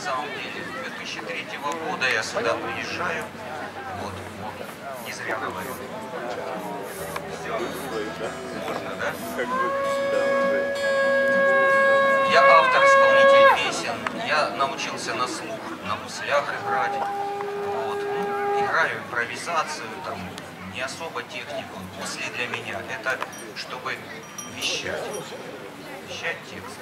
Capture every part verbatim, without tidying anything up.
самом деле, две тысячи третьего года я сюда приезжаю. Вот, вот, не зря говорю. Все, можно, да? Я автор, исполнитель песен. Я научился на слух, на гуслях играть. Вот, ну, играю импровизацию, там, не особо технику. Гусли для меня — это чтобы вещать. Вещать текст.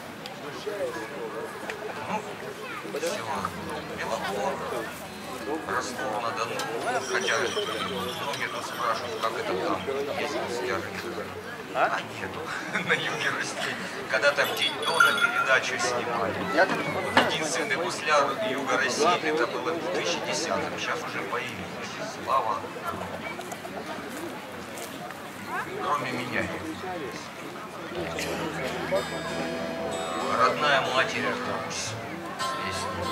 Ну, все. Мелофон, Ростов-на-Дону. Хотя многие тут спрашивают, как это там, есть гусляры. А нету. На юге Руси. Когда-то в день до на передачу снимали. Единственный гусляр юга России — это было в две тысячи десятом. Сейчас уже появилось. Слава. Кроме меня. Родная матерь Русь. Песня.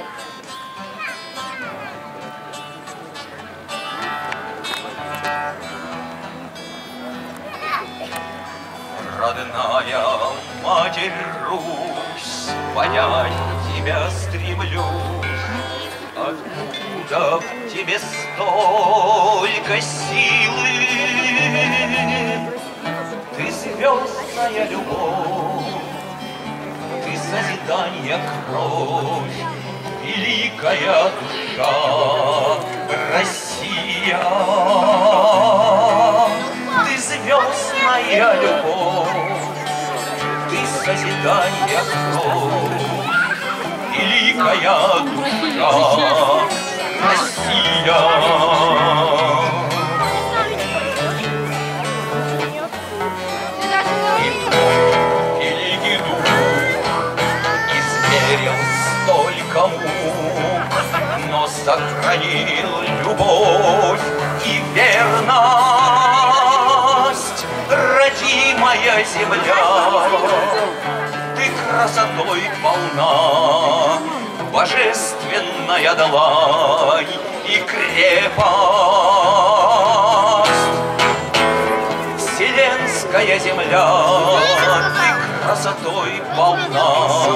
Родная матерь Русь, понять тебя стремлюсь. Откуда в тебе столько силы? Ты звездная любовь, ты созидание кровь, великая душа Россия. Ты звездная любовь, ты созидание кровь, великая душа Россия. Столько мук, но сохранил любовь и верность. Родимая земля, ты красотой полна, божественная длань и крепость. Вселенская земля, ты красотой полна,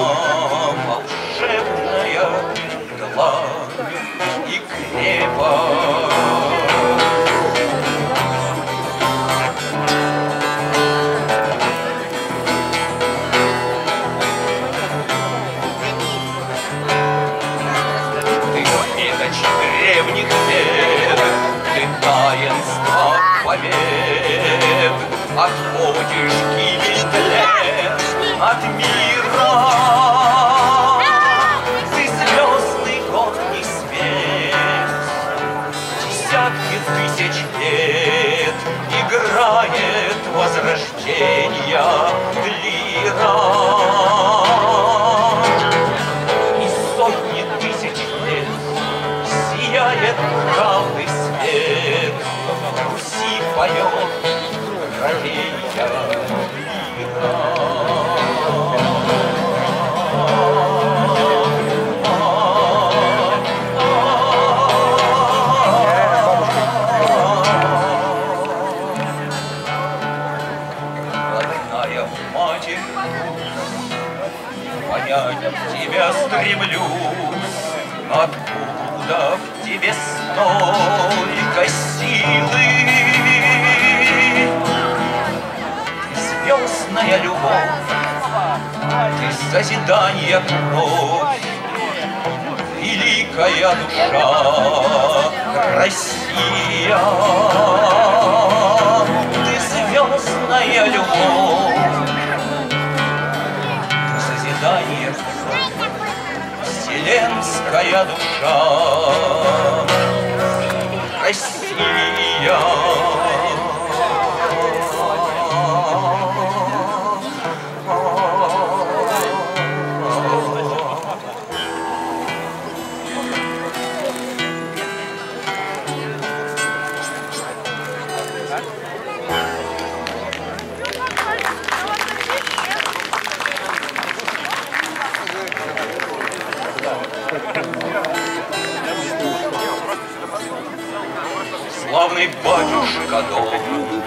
волшебная длань и крепость. Ты светоч древних век, ты таинство побед, отходишь гибель тлен от мира. Ты звездный горный свет, десятки тысяч лет играет возрождение лира. И сотни тысяч лет сияет правды свет, Руси поет кровейя лира. Понять тебя стремлюсь, откуда в тебе столько силы. Ты звездная любовь, ты созидание кровь, великая душа Россия. Ты звездная любовь, созидание, вселенская душа Россия. Славный батюшка дом,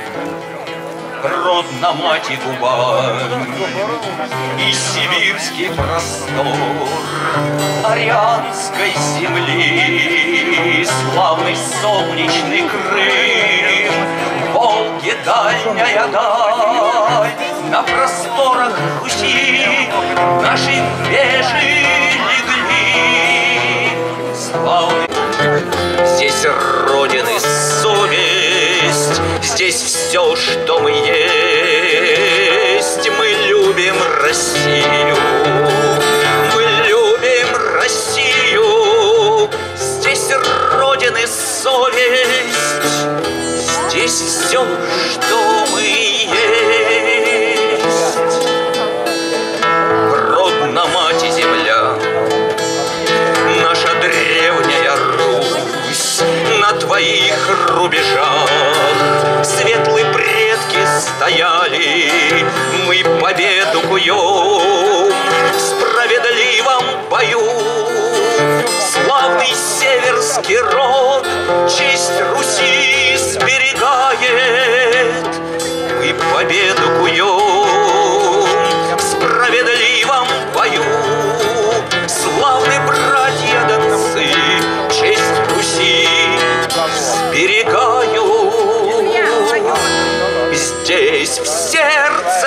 родна мать и Кубань, и сибирский простор Арианской земли, славный солнечный Крым, Волги дальняя даль, на просторах Руси наши вежи легли. Славный здесь Родины совесть, здесь все, что мы есть. Мы любим Россию, мы любим Россию. Здесь Родины совесть, здесь все, что мы есть. Родна мать и земля, наша древняя Русь, на твоих рубежах светлые предки стояли. Мы победу куем в справедливом бою. Славный северский род честь Руси сберегает. Мы победу куем в справедливом бою. Славные братья донцы честь Руси сберегают. Здесь в сердце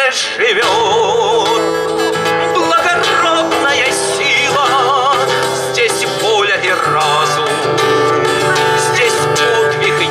живет благородная сила, здесь воля и разум, здесь подвиг и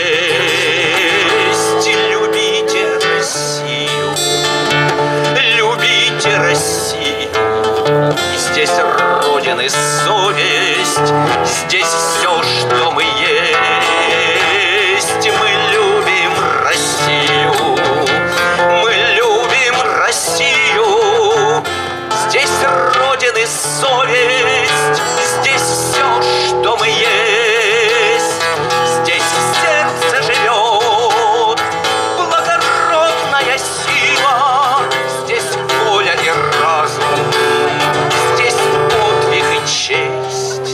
честь. Любите Россию, любите Россию. Здесь Родины совесть, здесь все, что мы есть. Мы любим Россию, мы любим Россию. Здесь Родины совесть, здесь все, что мы есть. Здесь в сердце живет благородная сила, здесь воля и разум, здесь подвиг и честь.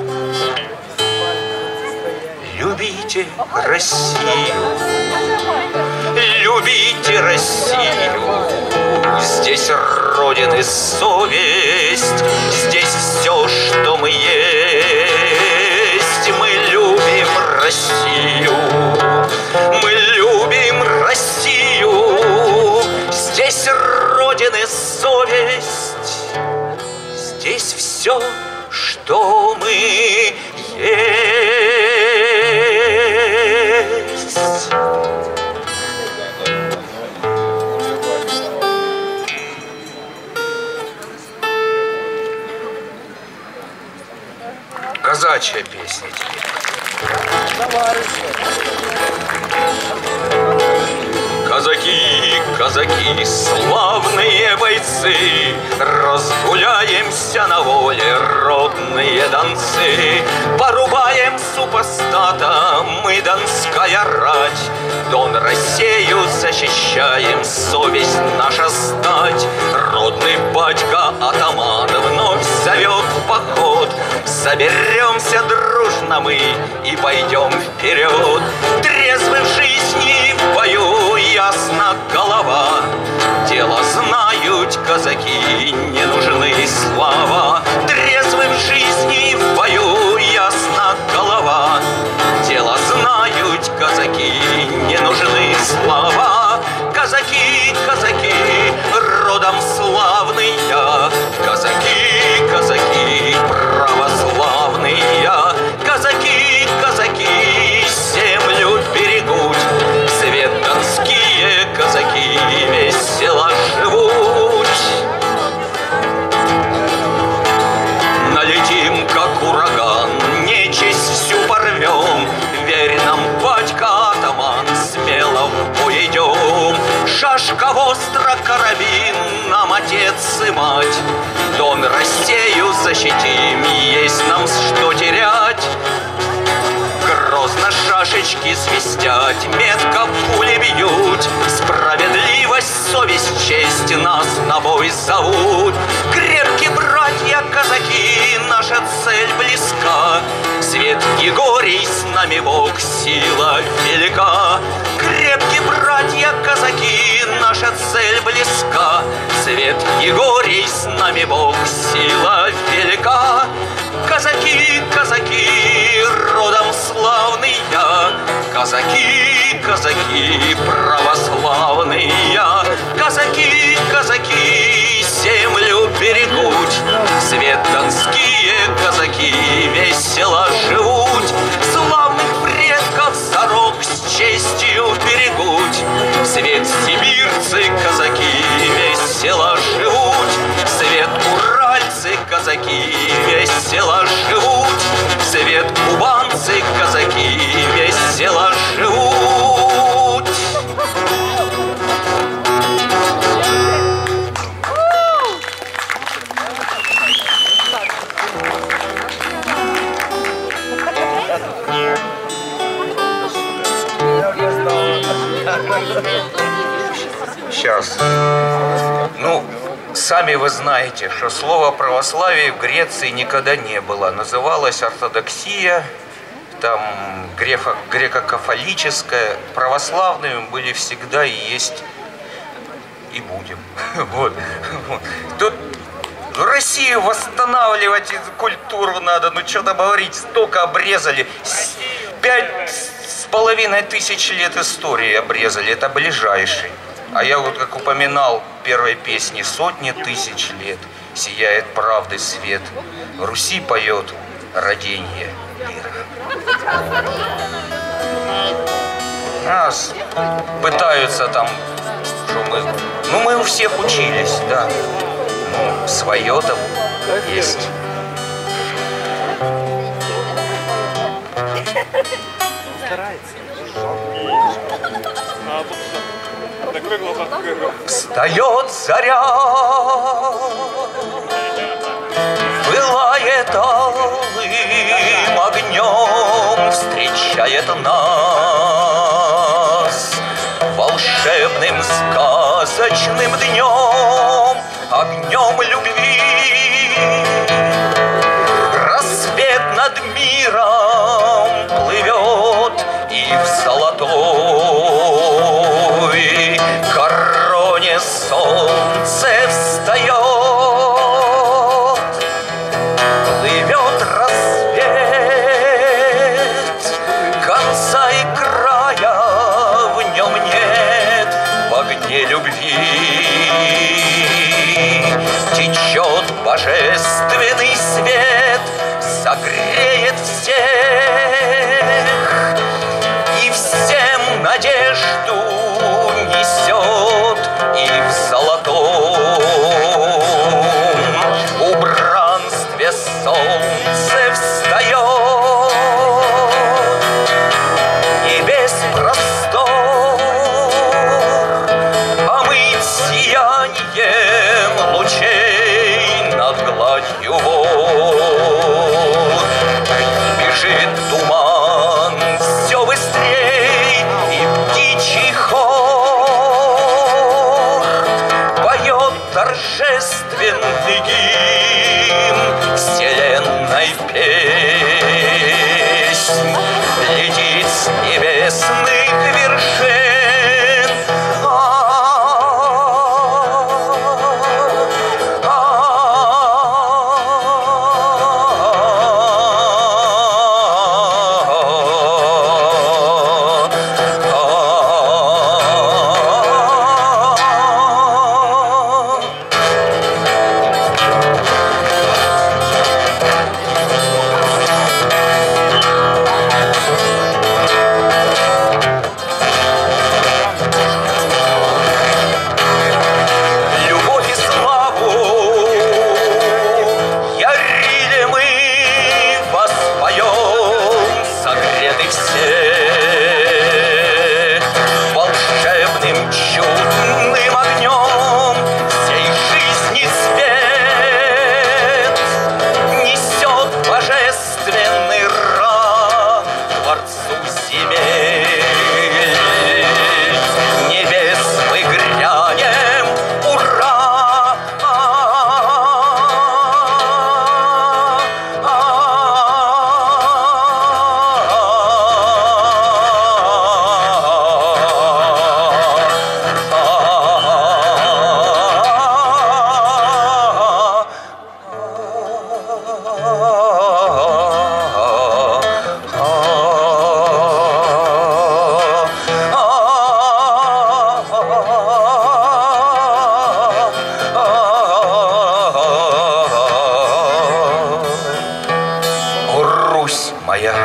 Любите Россию, любите Россию. Здесь Родины совесть, здесь все, что мы есть. Мы любим Россию, мы любим Россию. Здесь Родины совесть, здесь все, что мы есть. Казачья песня теперь. Казаки, казаки, славные бойцы, разгуляемся на воле, родные донцы. Порубаем супостата, мы донская рать, Дон Россию защищаем, совесть наша стать. Родный батька атаман вновь зовет в поход. Соберемся дружно мы и пойдем вперед. Трезвы в жизни, в бою ясна голова. Дело знают казаки, не нужны слова. Трезвы в жизни, в бою ясна голова. Дело знают казаки, не нужны слова. Казаки, казаки, родом славные, казаки, казаки, православные. Казаки, казаки, землю берегут, свет донские казаки весело живут. Налетим, как ураган, нечисть всю порвем. Верь нам, батька атаман, смело в бой идем. Шашка востро, карабин, нам отец и мать. Дон Россию защитим, есть нам что терять. Грозно шашечки свистят, метко пули бьют. Справедливость, совесть, честь нас на бой зовут. Крепкие братья казаки, наша цель близка. Свет Егорий, с нами Бог, сила велика. Крепкие братья казаки, наша цель близка. Свет Егорий, с нами Бог, сила велика. казаки православные, казаки, казаки, землю берегут, свет донские казаки весело живут, славных предков зарок с честью берегут, свет сибирцы казаки весело живут, свет уральцы казаки весело живут, свет кубанцы казаки весело живут. Сейчас. Ну, сами вы знаете, что слово православие в Греции никогда не было. Называлось ортодоксия, там грефо, греко-кафолическая. Православными были всегда и есть, и будем. Вот. Тут Россию восстанавливать культуру надо. Ну, что там говорить, столько обрезали. Пять с половиной тысяч лет истории обрезали. Это ближайший. А я вот, как упоминал в первой песне, сотни тысяч лет сияет правды свет. В Руси поет родение мира. Нас пытаются там, что мы... Ну, мы у всех учились, да. Ну, свое там есть. Старается. Встает заря, пылает алым огнем, встречает нас волшебным сказочным днем, огнем любви. Рассвет над миром плывет, и в золотой короне солнце встает. Плывет рассвет, конца и края в нем нет, в огне любви течет божественный свет, согреет всех и всем надежду несет, и в золотом убранстве солнце встает. Небес простор омыть сиянием лучей над гладью вод. Бежит туман все быстрей, и птичий хор поет торжественный гимн вселенной песнь. Летит с небесных вершин моя.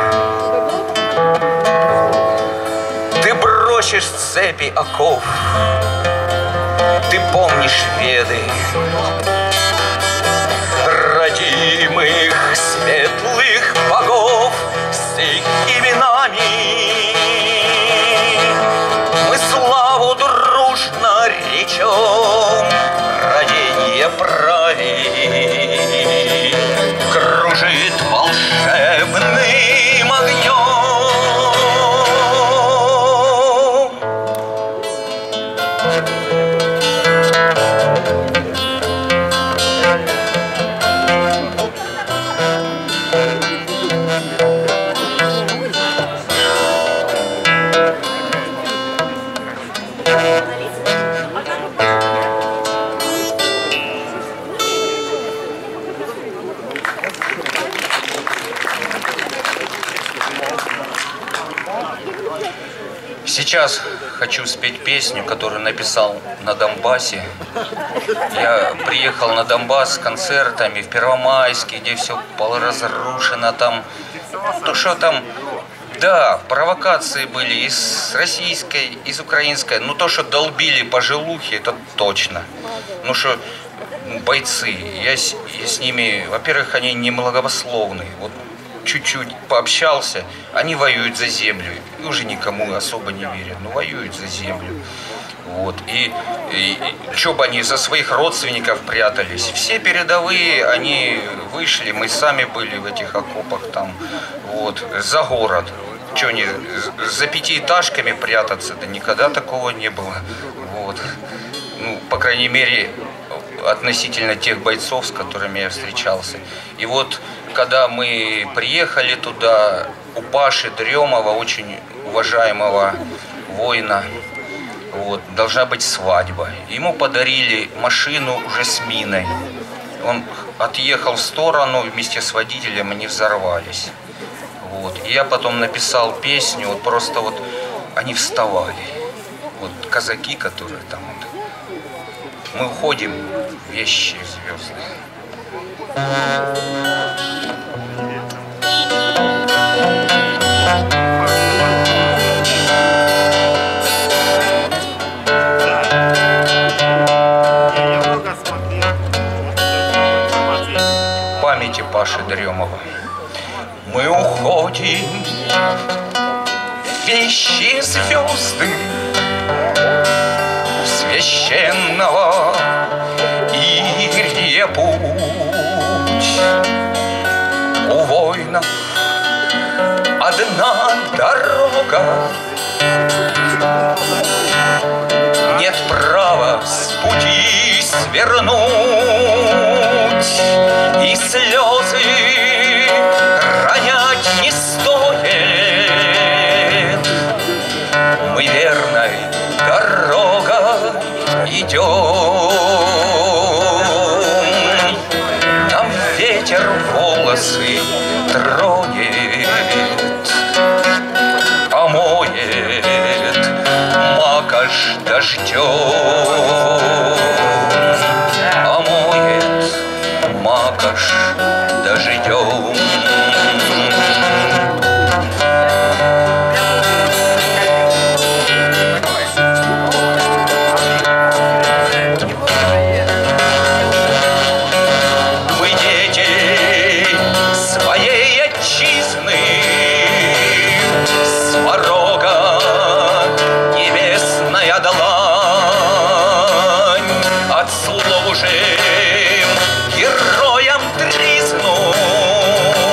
Ты бросишь цепи оков, ты помнишь веды родимых светлых богов с их именами. Мы славу дружно речем, родение правей кружит волшебным огнем. Сейчас хочу спеть песню, которую написал на Донбассе. Я приехал на Донбасс с концертами в Первомайске, где все полуразрушено там. То, что там, да, провокации были и с российской, и с украинской. Но то, что долбили по желухе, это точно. Ну что, бойцы, я с, я с ними, во-первых, они не многословные. Вот чуть-чуть пообщался, они воюют за землю. И уже никому особо не верят, но воюют за землю. Вот. И, и, и что бы они за своих родственников прятались. Все передовые, они вышли, мы сами были в этих окопах там, вот, за город. Что они за пятиэтажками прятаться? Да никогда такого не было. Вот. Ну, по крайней мере, относительно тех бойцов, с которыми я встречался. И вот, когда мы приехали туда, у Паши Дремова, очень уважаемого воина, вот, должна быть свадьба. Ему подарили машину уже с миной. Он отъехал в сторону, вместе с водителем они взорвались. Вот. И я потом написал песню, вот просто вот они вставали. Вот казаки, которые там вот. Мы уходим в вещи звезды. Памяти Паши Дремова. Мы уходим в вещи звезды священного Ирия путь. У воинов одна дорога, нет права с пути свернуть, и слезы ронять не стоит. Мы верной дорогой идем, нам ветер волосы тронет, омоет макаш дождем, омоет макаш дождем. Героям тризну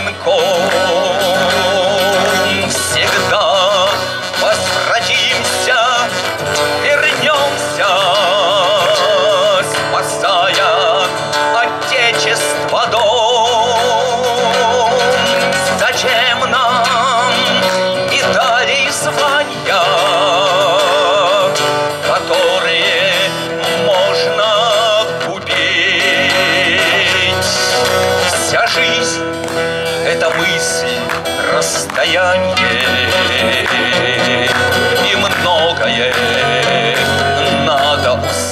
огоньком всегда возвратимся, вернемся, спасая Отечество дом. Зачем нам медали и звания, которые можно купить? Вся жизнь — это мысль, расстояние, и многое надо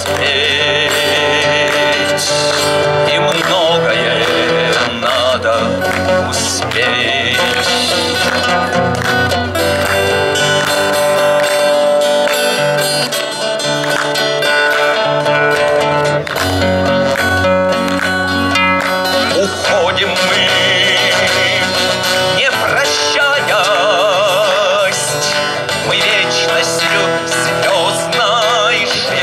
успеть, и многое надо успеть. Уходим мы, не прощаясь, мы вечностью звездной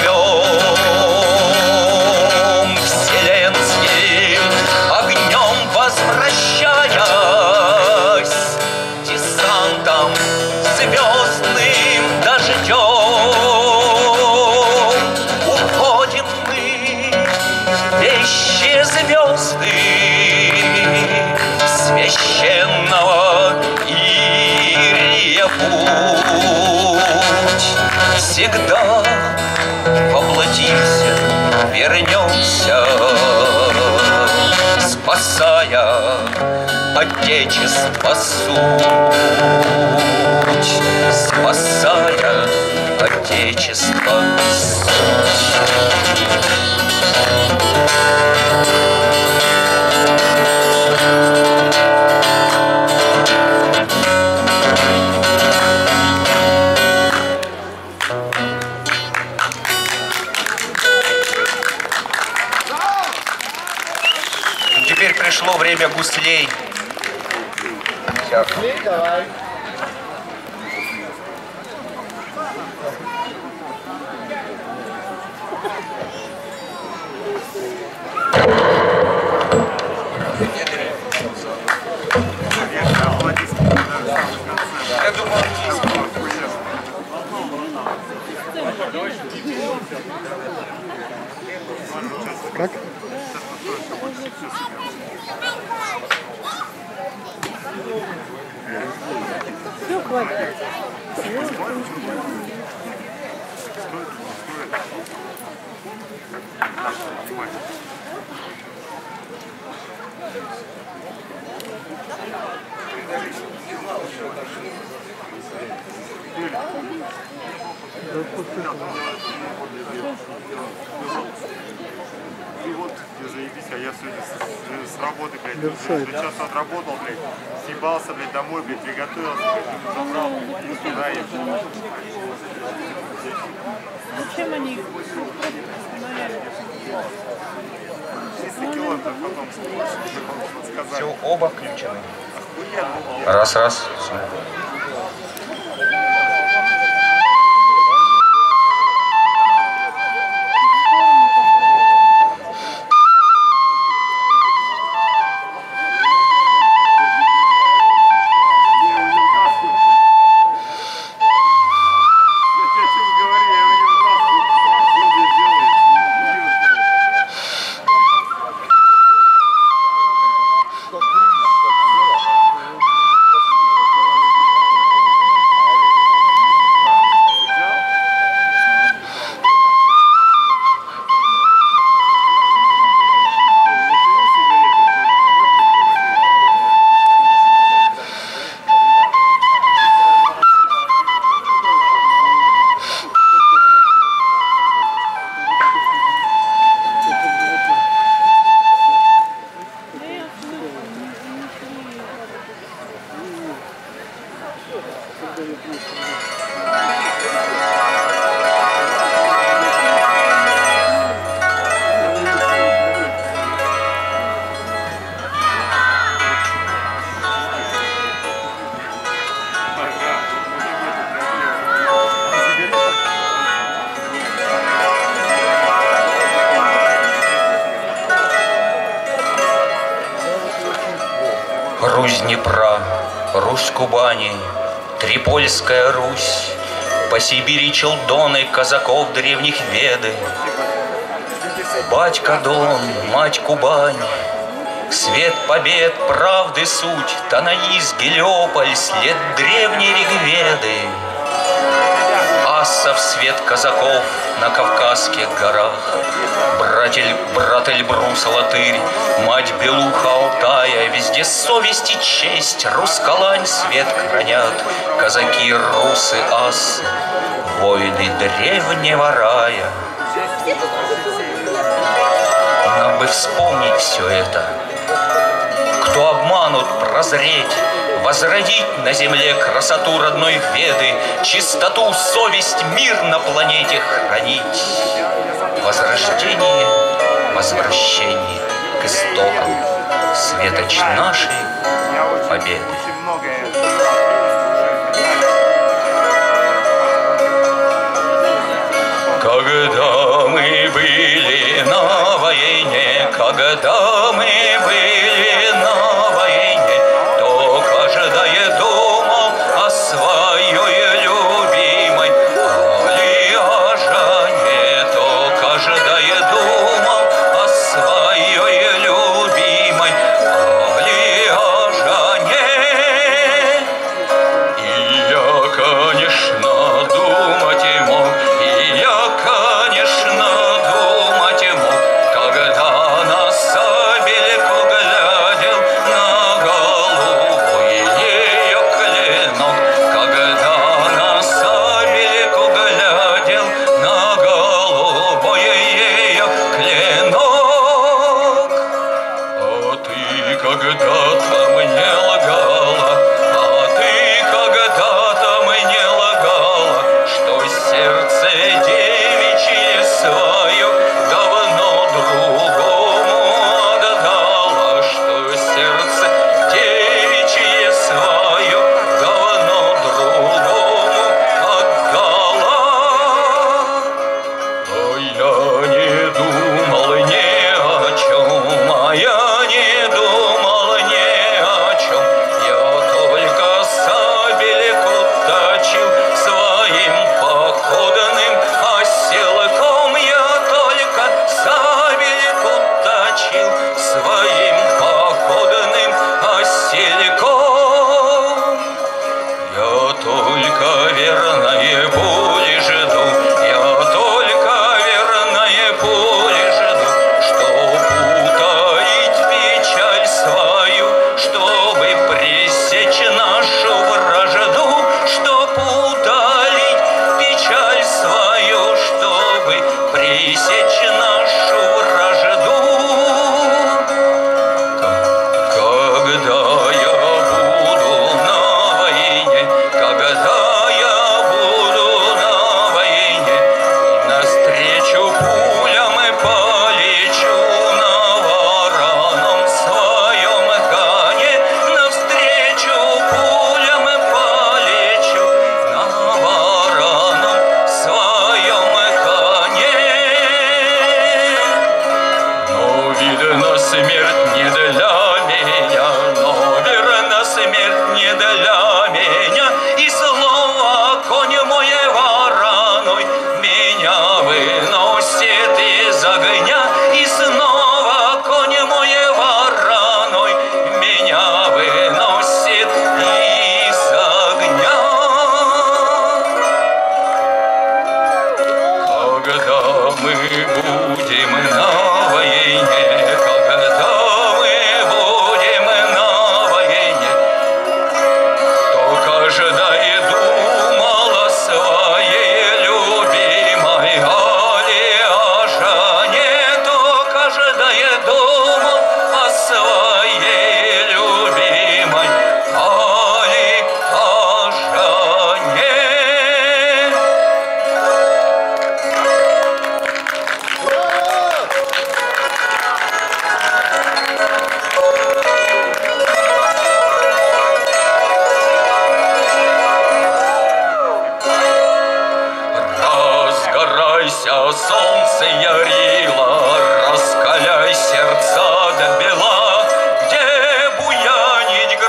живем, вселенским огнем возвращаясь, десантом звездным дождем. Уходим мы, вещие звезды священного Ирия путь. Всегда воплотимся, вернемся, спасая Отечество суть, спасая Отечество суть. Теперь пришло время гуслей. Давай. Я думаю, как? Все, хватит. И вот, заебись, а я сегодня с, с работы, блядь, до часа отработал, блядь, съебался, блядь, домой, блядь, приготовился, блядь, забрал, и туда ехал. Зачем они их останавливают? триста километров потом сказали. все, оба включены. Охуенно. Раз, раз. Все. Русь Днепра, Русь Кубани, Трипольская Русь, по Сибири челдоны казаков древних веды. Батька Дон, мать Кубань, свет побед, правды суть, Танаис, Гелиополь, след древней Ригведы. Ассов свет казаков на Кавказских горах, Братель, брат Эльбрус, Латырь, мать Белуха, Алтая, везде совесть и честь, Рускалань свет хранят, казаки, русы, ассы, воины древнего рая. Нам бы вспомнить все это, кто обманут, прозреть, возродить на земле красоту родной Веды, чистоту, совесть, мир на планете хранить. Возрождение, возвращение к истокам, светоч нашей победы. Когда мы были на войне, когда мы были на войне, то каждая думал о своей любимой, али о Жане, то каждая думал о своей любимой, али о Жане. И я, конечно, думать и мог, и я, конечно, думать и мог, когда на сабельку глядел на голубой ее клинок, когда на сабельку глядел на голубой ее клинок. А ты когда-то мне лгала, а ты когда-то мне лгала, что сердце девичье свое давно другому отдала, что сердце девичье свое давно другому отдала. Но я не думал ни о чем, а я не думал ни о чем, я только сабельку точил своим походным оселком, я только сабельку точил своим походным оселком. Я только верное пули жду, я только верное пули жду, чтоб утаить печаль свою, чтобы пресечь нашу вражду, чтоб удалить печаль свою, чтобы пресечь нашу вражду. Когда я буду на войне, когда я буду на войне, навстречу пулям и полечу на вороном своем коне, навстречу пулям и полечу на вороном своем коне. Но видно, смерть не для меня, но верно, смерть не для меня, и слово конь мой вороной меня выносит из огня, и снова конь мой вороной меня выносит из огня. Когда мы будем на войне, когда мы будем на войне, то каждая думала о своей любимой, али о Жане, то каждая думала о своей любимой, али о Жане. Разгорайся, солнце ярило, раскаляй сердца до бела, где буянить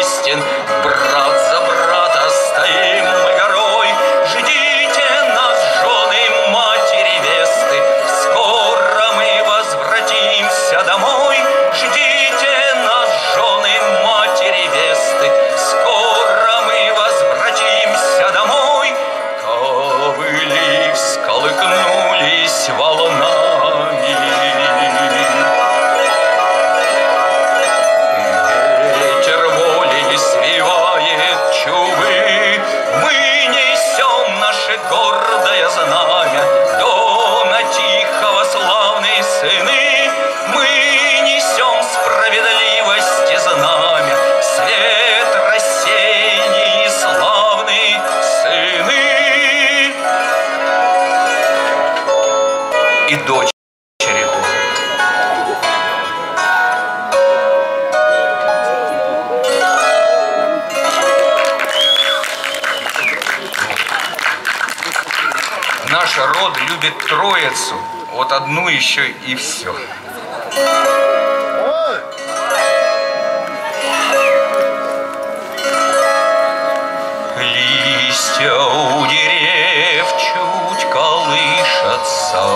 известен. Брат за брата стоим мы горой. Ждите нас, жены, матери, весты. Скоро мы возвратимся домой. Ждите нас, жены, матери, весты. Скоро мы возвратимся домой. Ковыли всколыхнулись волнами. Ветер волей свивает чубы. Мы несем наше гордое знамя. Дона тихого славные сыны. Мы несем справедливости знамя. Свет рассеяний славные сыны. И дочери тоже. Наш род любит Троицу, вот одну еще и все. Листья у дерев чуть колышутся,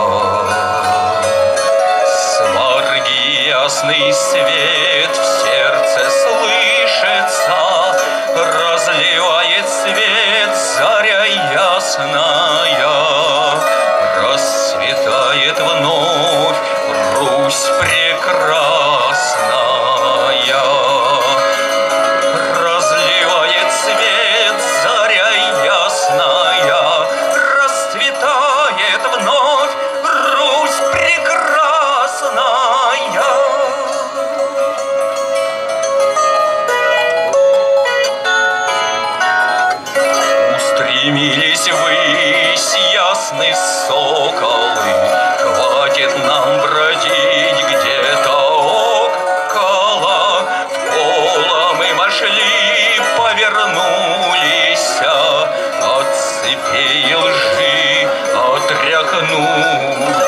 сварги ясный свет в сердце слышится, разливает свет заря ясная, расцветает вновь Русь прекрасная. Разливает свет заря ясная, расцветает вновь Русь прекрасная. Устремились ввысь ясные соколы, хватит нам бродить где-то около. В поло мы вошли, повернулись, от цепей лжи отряхнулись.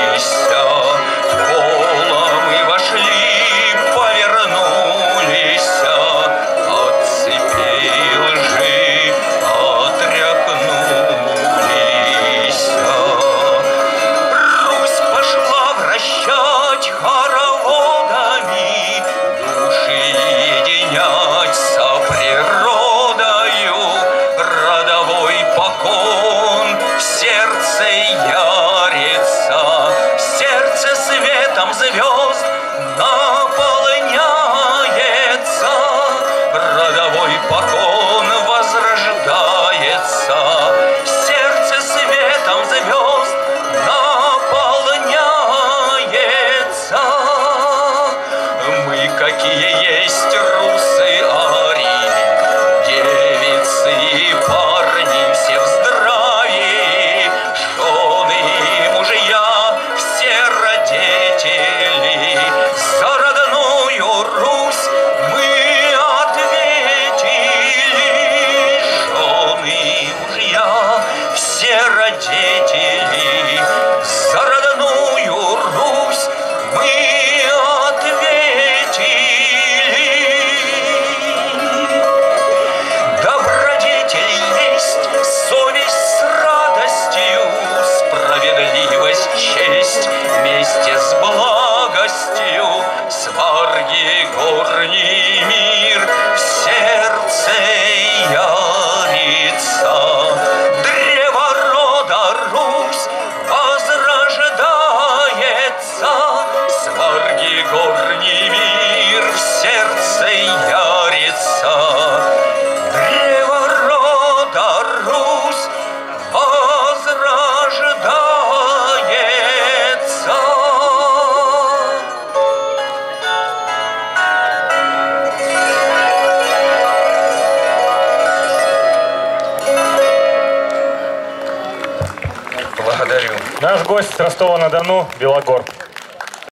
В поло мы вошли, повернулись, от цепей лжи отряхнулись. Русь пошла вращать хороводами, души единять со природою, родовой покон в сердце ярится, сердце светом звезд наполняется, родовой покон возрождается, сердце светом звезд наполняется. Мы какие есть русы арии, девицы и парни все в здравии, жены и мужья все родители. За родную Русь мы ответили, жены и мужья все родители. За родную Русь мы ответили. Добродетель есть совесть с радостью, справедливость, честь вместе с благостью, сварги горний мир в сердце ярится. Древо рода Русь возрождается, сварги горний мир в сердце ярится. Древо рода Русь возрождается. Наш гость с Ростова-на-Дону, Белогор.